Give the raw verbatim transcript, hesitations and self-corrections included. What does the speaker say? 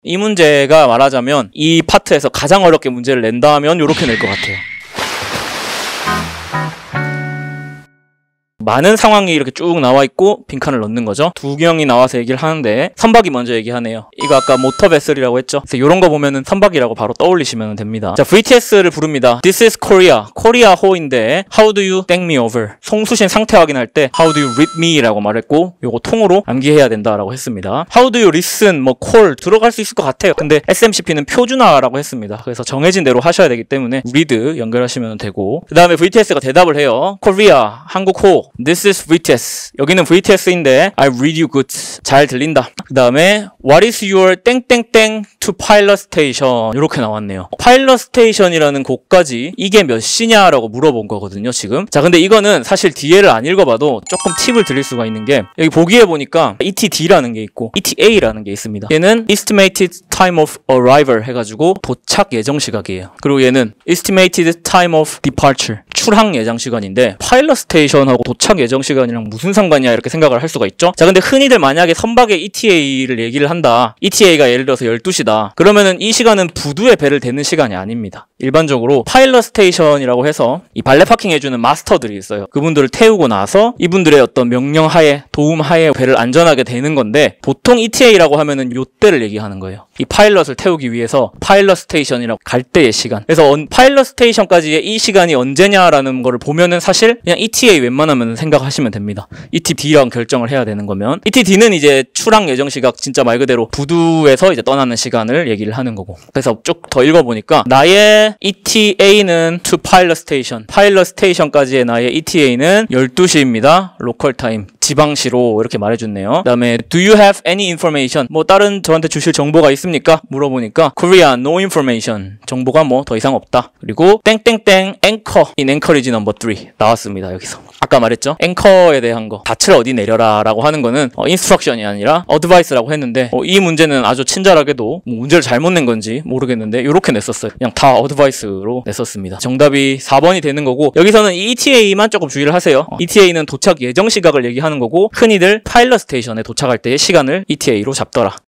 이 문제가 말하자면 이 파트에서 가장 어렵게 문제를 낸다면 이렇게 낼 것 같아요. 많은 상황이 이렇게 쭉 나와 있고 빈칸을 넣는 거죠. 두 명이 나와서 얘기를 하는데 선박이 먼저 얘기하네요. 이거 아까 모터 베슬이라고 했죠. 그래서 이런 거 보면은 선박이라고 바로 떠올리시면 됩니다. 자, 브이티에스를 부릅니다. This is Korea. 코리아호인데 How do you thank me over? 송수신 상태 확인할 때 How do you read me? 라고 말했고 요거 통으로 암기해야 된다라고 했습니다. How do you listen? 뭐 call 들어갈 수 있을 것 같아요. 근데 에스엠씨피는 표준화라고 했습니다. 그래서 정해진 대로 하셔야 되기 때문에 read 연결하시면 되고 그 다음에 브이티에스가 대답을 해요. Korea, 한국호. This is 브이티에스. 여기는 브이티에스인데 I read you good. 잘 들린다. 그 다음에 What is your 땡땡땡 to pilot station? 이렇게 나왔네요. pilot station이라는 곳까지 이게 몇 시냐라고 물어본 거거든요, 지금. 자, 근데 이거는 사실 뒤에를 안 읽어봐도 조금 팁을 드릴 수가 있는 게 여기 보기에 보니까 이티디라는 게 있고 이티에이라는 게 있습니다. 얘는 Estimated Time of Arrival 해가지고 도착 예정 시각이에요. 그리고 얘는 Estimated Time of Departure 출항 예정 시간인데 파일럿 스테이션하고 도착 예정 시간이랑 무슨 상관이야 이렇게 생각을 할 수가 있죠. 자, 근데 흔히들 만약에 선박의 이티에이를 얘기를 한다. 이티에이가 예를 들어서 열두 시다. 그러면은 이 시간은 부두에 배를 대는 시간이 아닙니다. 일반적으로 파일럿 스테이션이라고 해서 이 발레 파킹 해주는 마스터들이 있어요. 그분들을 태우고 나서 이분들의 어떤 명령 하에 도움 하에 배를 안전하게 대는 건데 보통 이티에이라고 하면은 요 때를 얘기하는 거예요. 이 파일럿을 태우기 위해서 파일럿 스테이션이라고 갈 때의 시간. 그래서 언, 파일럿 스테이션까지의 이 시간이 언제냐라는 거를 보면은 사실 그냥 이티에이 웬만하면 생각하시면 됩니다. 이티디랑 결정을 해야 되는 거면 이티디는 이제 출항 예정 시각 진짜 말 그대로 부두에서 이제 떠나는 시간을 얘기를 하는 거고. 그래서 쭉 더 읽어보니까 나의 이티에이는 to pilot station. 파일럿 스테이션까지의 나의 이티에이는 열두 시입니다. 로컬 타임. 지방시로 이렇게 말해줬네요. 그 다음에 Do you have any information? 뭐 다른 저한테 주실 정보가 있습니까? 물어보니까 Korea, no information. 정보가 뭐 더 이상 없다. 그리고 땡땡땡 anchor in anchorage number three 나왔습니다. 여기서. 아까 말했죠? 앵커에 대한 거. 닻을 어디 내려라 라고 하는 거는 어, 인스트럭션이 아니라 어드바이스라고 했는데 어, 이 문제는 아주 친절하게도 뭐 문제를 잘못 낸 건지 모르겠는데 이렇게 냈었어요. 그냥 다 어드바이스로 냈었습니다. 정답이 사 번이 되는 거고 여기서는 이 이티에이만 조금 주의를 하세요. 어, 이티에이는 도착 예정 시각을 얘기하는 거고 흔히들 파일럿 스테이션에 도착할 때의 시간을 이티에이로 잡더라.